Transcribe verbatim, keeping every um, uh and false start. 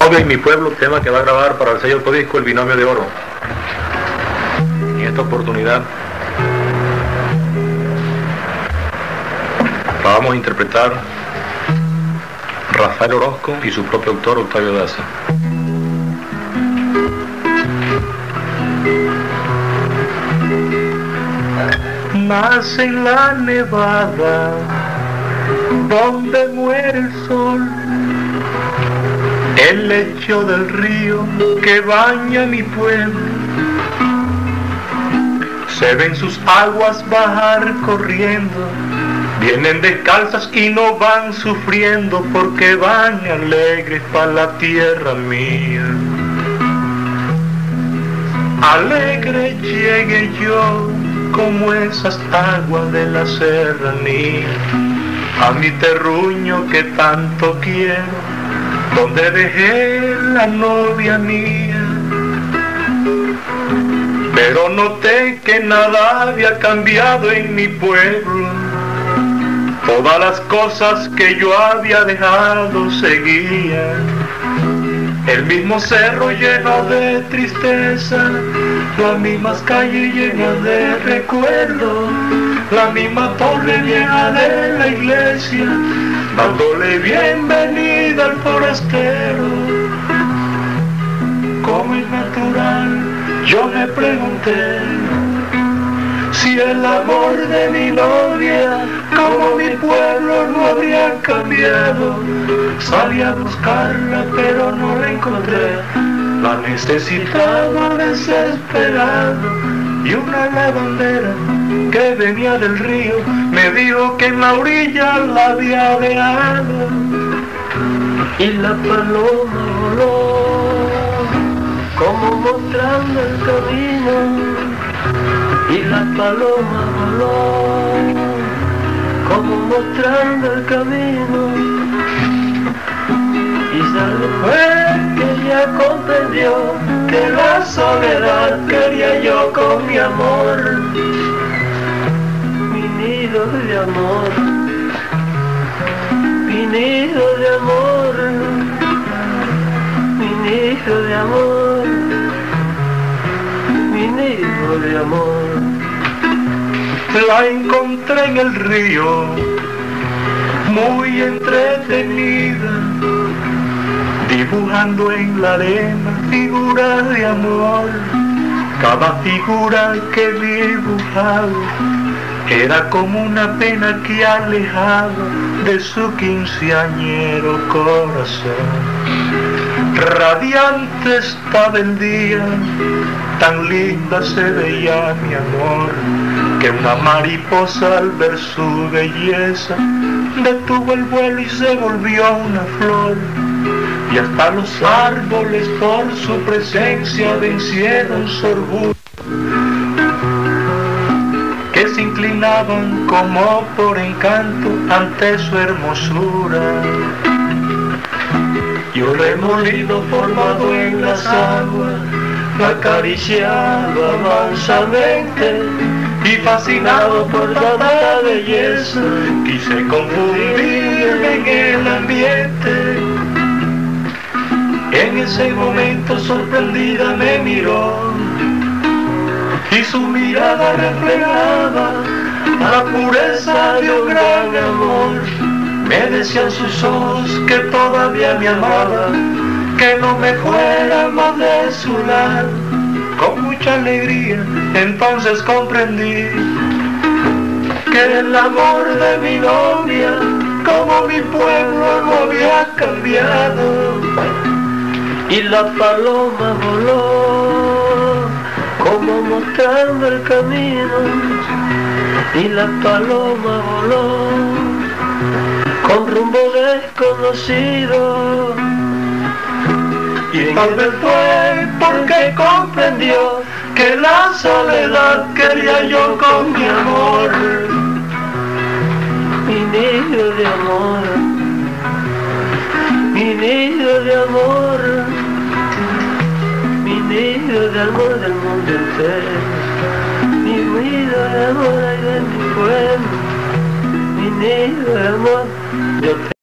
Novia y mi pueblo, tema que va a grabar para el sello Codisco El Binomio de Oro. En esta oportunidad la vamos a interpretar Rafael Orozco y su propio autor Octavio Daza. Nace en la nevada donde muere el sol, el lecho del río que baña mi pueblo. Se ven sus aguas bajar corriendo, vienen descalzas y no van sufriendo, porque van alegres para la tierra mía. Alegre llegue yo como esas aguas de la serranía, a mi terruño que tanto quiero, donde dejé la novia mía. Pero noté que nada había cambiado en mi pueblo, todas las cosas que yo había dejado seguían. El mismo cerro lleno de tristeza, las mismas calles llenas de recuerdos, la misma torre vieja de la iglesia, dándole bienvenida al forastero. Como es natural, yo me pregunté si el amor de mi novia, como mi pueblo, no habría cambiado. Salí a buscarla pero no la encontré, la necesitaba desesperado. Y una lavandera que venía del río me dijo que en la orilla la había dejado. Y la paloma voló como mostrando el camino, y la paloma voló como mostrando el camino. Y solo fue que ella comprendió que la soledad quería yo con mi amor, mi nido de amor, mi nido de amor, mi nido de amor, mi nido de amor. La encontré en el río, muy entretenida, dibujando en la arena figuras de amor. Cada figura que dibujaba era como una pena que alejaba de su quinceañero corazón. Radiante estaba el día, tan linda se veía mi amor, que una mariposa al ver su belleza detuvo el vuelo y se volvió una flor. Y hasta los árboles por su presencia vencieron su orgullo, que se inclinaban como por encanto ante su hermosura. Y un remolino formado en las aguas la acariciaba mansamente, y fascinado por tanta belleza quise confundirme en el ambiente. En ese momento sorprendida me miró, y su mirada reflejaba la pureza de un gran amor. Me decían sus ojos que todavía me amaba, que no me fuera más de su lado. Con mucha alegría entonces comprendí que el amor de mi novia, como mi pueblo, no había cambiado. Y la paloma voló como mostrando el camino, y la paloma voló con rumbo desconocido. Y tal vez fue porque comprendió que la soledad quería yo con mi amor, mi nido de amor, mi nido de amor, mi nido de amor del mundo entero, mi nido de amor ay de mi pueblo, mi nido de amor. Yo